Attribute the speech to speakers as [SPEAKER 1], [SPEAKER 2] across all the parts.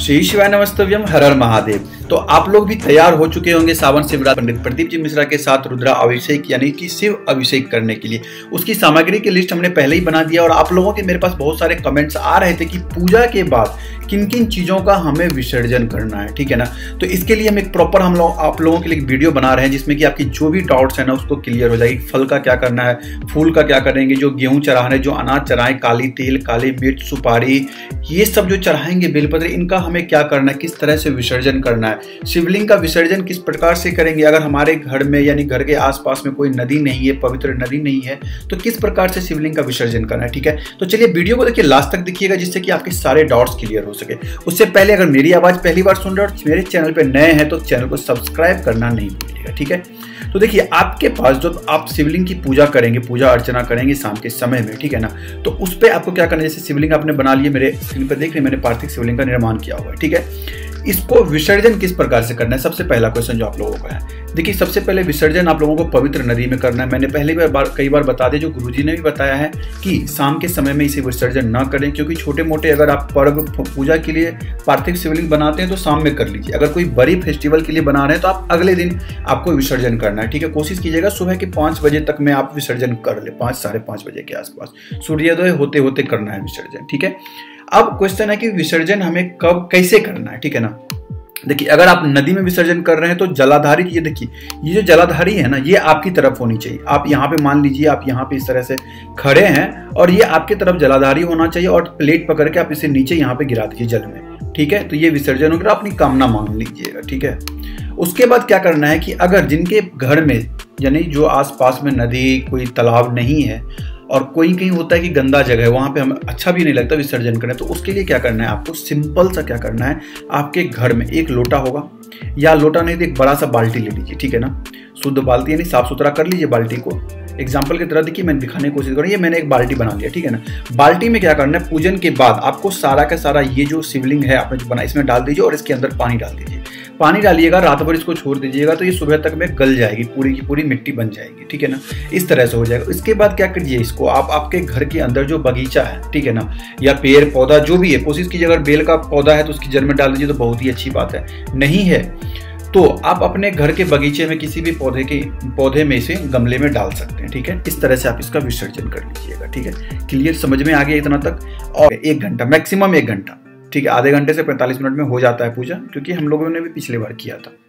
[SPEAKER 1] श्री शिवाय नमस्तव्यम, हर हर महादेव। तो आप लोग भी तैयार हो चुके होंगे सावन शिवरात्रि पंडित प्रदीप जी मिश्रा के साथ रुद्रा अभिषेक यानी कि शिव अभिषेक करने के लिए। उसकी सामग्री की लिस्ट हमने पहले ही बना दिया और आप लोगों के मेरे पास बहुत सारे कमेंट्स आ रहे थे कि पूजा के बाद किन किन चीज़ों का हमें विसर्जन करना है, ठीक है ना। तो इसके लिए हम एक प्रॉपर आप लोगों के लिए वीडियो बना रहे हैं जिसमें कि आपकी जो भी डाउट्स है ना उसको क्लियर हो जाएगी। फल का क्या करना है, फूल का क्या करेंगे, जो गेहूँ चढ़ाने, जो अनाज चढ़ाएं, काली तेल, काली मिर्च, सुपारी, ये सब जो चढ़ाएंगे, बेलपत्र, इनका हमें क्या करना है, किस तरह से विसर्जन करना है। शिवलिंग का विसर्जन किस प्रकार से करेंगे, अगर हमारे घर में यानी घर के आसपास में कोई नदी नहीं है, पवित्र नदी नहीं है, तो किस प्रकार से शिवलिंग का विसर्जन करना है, ठीक है। तो चलिए वीडियो को देखिए, लास्ट तक देखिएगा जिससे कि आपके सारे डाउट्स क्लियर हो सके। उससे पहले अगर मेरी आवाज पहली बार सुन रहे हो और मेरे चैनल पे नए हैं तो चैनल को सब्सक्राइब करना नहीं भूलिएगा, ठीक है। तो देखिए, आपके पास जो आप शिवलिंग की पूजा करेंगे, पूजा अर्चना करेंगे शाम के समय में, ठीक है ना, तो उस पर आपको क्या करना है। जैसे शिवलिंग आपने बना लिए, मेरे स्क्रीन पर देख रहे हैं, मैंने पार्थिव शिवलिंग का निर्माण किया हुआ है, ठीक है। इसको विसर्जन किस प्रकार से करना है, सबसे पहला क्वेश्चन जो आप लोगों का है। देखिए, सबसे पहले विसर्जन आप लोगों को पवित्र नदी में करना है। मैंने पहले कई बार बता दिया, जो गुरुजी ने भी बताया है कि शाम के समय में इसे विसर्जन ना करें, क्योंकि छोटे मोटे अगर आप पर्व पूजा के लिए पार्थिव शिवलिंग बनाते हैं तो शाम में कर लीजिए। अगर कोई बड़ी फेस्टिवल के लिए बना रहे हैं तो आप अगले दिन आपको विसर्जन करना है, ठीक है। कोशिश कीजिएगा सुबह के 5 बजे तक में आप विसर्जन कर ले, 5 साढ़े 5 बजे के आसपास, सूर्योदय होते होते करना है विसर्जन, ठीक है। अब क्वेश्चन है कि विसर्जन हमें कब कैसे करना है, ठीक है ना। देखिए, अगर आप नदी में विसर्जन कर रहे हैं तो जलाधारी, ये देखिए, ये जो जलाधारी है ना, ये आपकी तरफ होनी चाहिए। आप यहाँ पे मान लीजिए, आप यहाँ पे इस तरह से खड़े हैं और ये आपकी तरफ जलाधारी होना चाहिए और प्लेट पकड़ के आप इसे नीचे यहाँ पे गिरा दीजिए जल में, ठीक है। तो ये विसर्जन होगा, अपनी कामना मांग लीजिएगा, ठीक है। उसके बाद क्या करना है कि अगर जिनके घर में यानी जो आसपास में नदी, कोई तालाब नहीं है और कोई कहीं होता है कि गंदा जगह है, वहाँ पे हमें अच्छा भी नहीं लगता विसर्जन करें, तो उसके लिए क्या करना है, आपको सिंपल सा क्या करना है, आपके घर में एक लोटा होगा, या लोटा नहीं तो एक बड़ा सा बाल्टी ले लीजिए, ठीक है ना। शुद्ध बाल्टी यानी साफ सुथरा कर लीजिए बाल्टी को। एग्जाम्पल की तरह देखिए, मैं दिखाने की कोशिश करूँ, ये मैंने एक बाल्टी बना लिया, ठीक है ना। बाल्टी में क्या करना है, पूजन के बाद आपको सारा का सारा ये जो शिवलिंग है आपने जो बना, इसमें डाल दीजिए और इसके अंदर पानी डाल दीजिए। पानी डालिएगा, रात भर इसको छोड़ दीजिएगा, तो ये सुबह तक में गल जाएगी, पूरी की पूरी मिट्टी बन जाएगी, ठीक है ना। इस तरह से हो जाएगा। इसके बाद क्या करिए, इसको आप आपके घर के अंदर जो बगीचा है, ठीक है ना, या पेड़ पौधा जो भी है, कोशिश कीजिए अगर बेल का पौधा है तो उसकी जड़ में डाल दीजिए तो बहुत ही अच्छी बात है। नहीं है तो आप अपने घर के बगीचे में किसी भी पौधे में इसे गमले में डाल सकते हैं, ठीक है। इस तरह से आप इसका विसर्जन कर लीजिएगा, ठीक है। क्लियर समझ में आ गया इतना तक। और 1 घंटा, मैक्सिमम 1 घंटा, ठीक है। आधे घंटे से 45 मिनट में हो जाता है पूजा, क्योंकि हम लोगों ने भी पिछले बार किया था।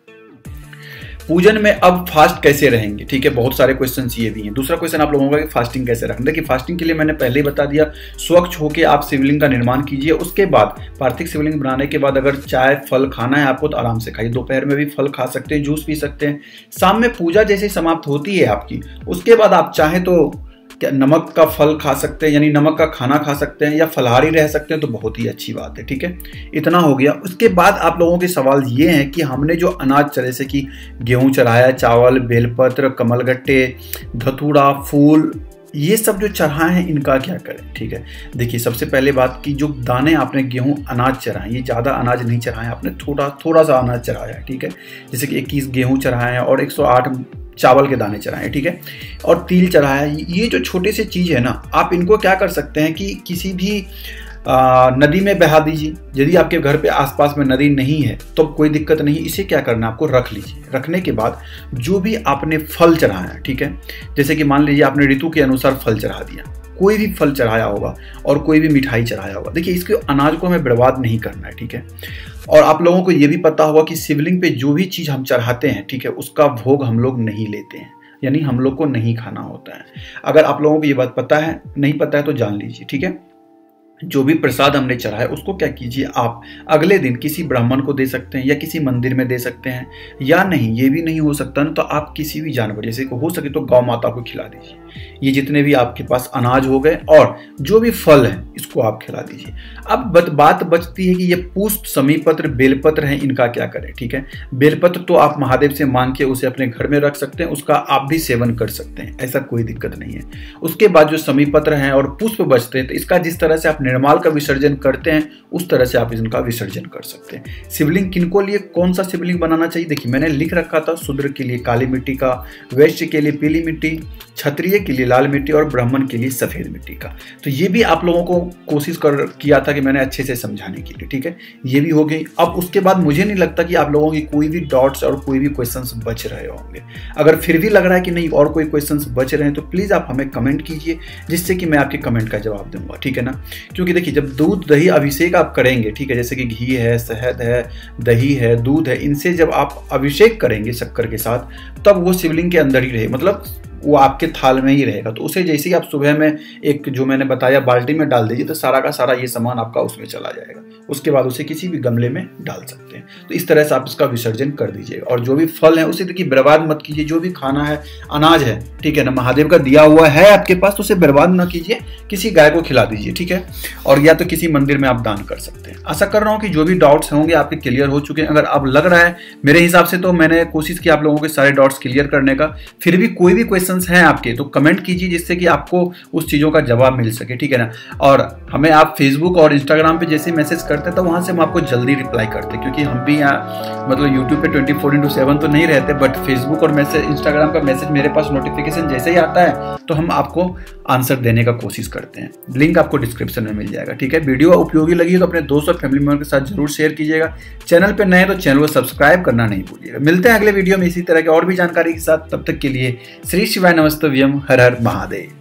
[SPEAKER 1] पूजन में अब फास्ट कैसे रहेंगे, ठीक है, बहुत सारे क्वेश्चंस ये भी हैं। दूसरा क्वेश्चन आप लोगों का कि फास्टिंग कैसे रखना। देखिए, फास्टिंग के लिए मैंने पहले ही बता दिया, स्वच्छ होकर आप शिवलिंग का निर्माण कीजिए। उसके बाद पार्थिव शिवलिंग बनाने के बाद अगर चाय फल खाना है आपको तो आराम से खाइए। दोपहर में भी फल खा सकते हैं, जूस पी सकते हैं। शाम में पूजा जैसे समाप्त होती है आपकी, उसके बाद आप चाहें तो क्या नमक का फल खा सकते हैं, यानी नमक का खाना खा सकते हैं, या फलाहारी रह सकते हैं, तो बहुत ही अच्छी बात है, ठीक है। इतना हो गया। उसके बाद आप लोगों के सवाल ये हैं कि हमने जो अनाज जैसे कि गेहूं चढ़ाया, चावल, बेलपत्र, कमलगट्टे, धतूरा, फूल, ये सब जो चढ़ाए हैं इनका क्या करें, ठीक है। देखिए, सबसे पहले बात की, जो दाने आपने गेहूं अनाज चढ़ाए, ये ज़्यादा अनाज नहीं चढ़ाए, आपने थोड़ा सा अनाज चढ़ाया है, ठीक है। जैसे कि 21 गेहूं चढ़ाए हैं और 108 चावल के दाने चढ़ाए, ठीक है, और तिल चढ़ाया। ये जो छोटे से चीज़ है ना, आप इनको क्या कर सकते हैं कि किसी भी नदी में बहा दीजिए। यदि आपके घर पे आसपास में नदी नहीं है तो कोई दिक्कत नहीं, इसे क्या करना है, आपको रख लीजिए। रखने के बाद जो भी आपने फल चढ़ाया है, ठीक है, जैसे कि मान लीजिए आपने ऋतु के अनुसार फल चढ़ा दिया, कोई भी फल चढ़ाया होगा और कोई भी मिठाई चढ़ाया होगा, देखिए इसके अनाज को हमें बर्बाद नहीं करना है, ठीक है। और आप लोगों को ये भी पता होगा कि शिवलिंग पे जो भी चीज़ हम चढ़ाते हैं, ठीक है, उसका भोग हम लोग नहीं लेते हैं, यानी हम लोग को नहीं खाना होता है। अगर आप लोगों को ये बात पता है, नहीं पता है तो जान लीजिए, ठीक है। जो भी प्रसाद हमने चढ़ाया उसको क्या कीजिए, आप अगले दिन किसी ब्राह्मण को दे सकते हैं या किसी मंदिर में दे सकते हैं, या नहीं ये भी नहीं हो सकता ना तो आप किसी भी जानवर, जैसे को हो सके तो गौ माता को खिला दीजिए। ये जितने भी आपके पास अनाज हो गए और जो भी फल है इसको आप खिला दीजिए। अब बात बचती है कि ये पुष्प, समीपत्र, बेलपत्र हैं, इनका क्या करें, ठीक है। बेलपत्र तो आप महादेव से मांग के उसे अपने घर में रख सकते हैं, उसका आप भी सेवन कर सकते हैं, ऐसा कोई दिक्कत नहीं है। उसके बाद जो समीपत्र हैं और पुष्प बचते हैं तो इसका जिस तरह से आप निर्माल का विसर्जन करते हैं उस तरह से आप इनका विसर्जन कर सकते हैं। शिवलिंग किनको लिए कौन सा शिवलिंग बनाना चाहिए, देखिए मैंने लिख रखा था, शूद्र के लिए काली मिट्टी का, वैश्य के लिए पीली मिट्टी, क्षत्रिय के लिए लाल मिट्टी और ब्राह्मण के लिए सफेद मिट्टी का। तो ये भी आप लोगों को कोशिश किया था कि मैंने अच्छे से समझाने के लिए, ठीक है, ये भी हो गई। अब उसके बाद मुझे नहीं लगता कि आप लोगों की कोई भी डाउट्स और कोई भी क्वेश्चंस बच रहे होंगे। अगर फिर भी लग रहा है कि नहीं और कोई क्वेश्चंस बच रहे हैं तो प्लीज़ आप हमें कमेंट कीजिए, जिससे कि मैं आपके कमेंट का जवाब दूंगा, ठीक है ना। क्योंकि देखिए जब दूध दही अभिषेक आप करेंगे, ठीक है, जैसे कि घी है, शहद है, दही है, दूध है, इनसे जब आप अभिषेक करेंगे शक्कर के साथ, तब वो शिवलिंग के अंदर ही रहे, मतलब वो आपके थाल में ही रहेगा। तो उसे जैसे ही आप सुबह में एक जो मैंने बताया बाल्टी में डाल दीजिए तो सारा का सारा ये सामान आपका उसमें चला जाएगा। उसके बाद उसे किसी भी गमले में डाल सकते हैं। तो इस तरह से आप इसका विसर्जन कर दीजिएगा। और जो भी फल है उसे देखिए बर्बाद मत कीजिए, जो भी खाना है, अनाज है, ठीक है ना, महादेव का दिया हुआ है आपके पास तो उसे बर्बाद ना कीजिए, किसी गाय को खिला दीजिए, ठीक है, और या तो किसी मंदिर में आप दान कर सकते हैं। आशा कर रहा हूँ कि जो भी डाउट्स होंगे आपके क्लियर हो चुके हैं। अगर आप लग रहा है मेरे हिसाब से तो मैंने कोशिश की आप लोगों के सारे डाउट्स क्लियर करने का, फिर भी कोई भी क्वेश्चन हैं आपके तो कमेंट कीजिए, जिससे कि आपको उस चीज़ों का जवाब मिल सके, ठीक है ना। और हमें आप फेसबुक और इंस्टाग्राम पे जैसे मैसेज करते हैं तो वहाँ से हम आपको जल्दी रिप्लाई करते हैं, क्योंकि हम भी यहाँ मतलब यूट्यूब पे 24/7 तो नहीं रहते, बट फेसबुक और मैसेज इंस्टाग्राम का मैसेज मेरे पास नोटिफिकेशन जैसे ही आता है तो हम आपको आंसर देने का कोशिश करते हैं। लिंक आपको डिस्क्रिप्शन में मिल जाएगा, ठीक है। वीडियो उपयोगी लगी तो अपने दोस्त और फैमिली मेंबर के साथ जरूर शेयर कीजिएगा। चैनल पे नए तो चैनल को सब्सक्राइब करना नहीं भूलिएगा। मिलते हैं अगले वीडियो में इसी तरह की और भी जानकारी के साथ। तब तक के लिए श्री शिवाय नमस्तव्यम, हर हर महादेव।